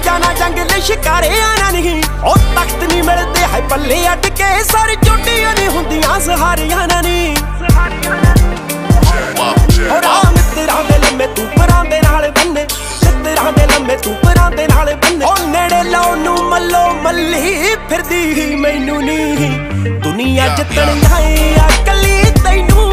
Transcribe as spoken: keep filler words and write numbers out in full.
जाना जंगल शिकारे आना नहीं ओ तख्त नहीं मिलते है पल्ले अट के सारी चोटियां नहीं हुंदियां सहारियां ना नहीं और आ मित्तरां दे लम्मे तू परां दे नाल बन्ने मित्तरां दे लम्मे तू परां दे नाल बन्ने ओ नेड़े लाओ नू मल्लो मल्ली फिरदी मैनू नहीं दुनिया जितनी आए आ कली तैनू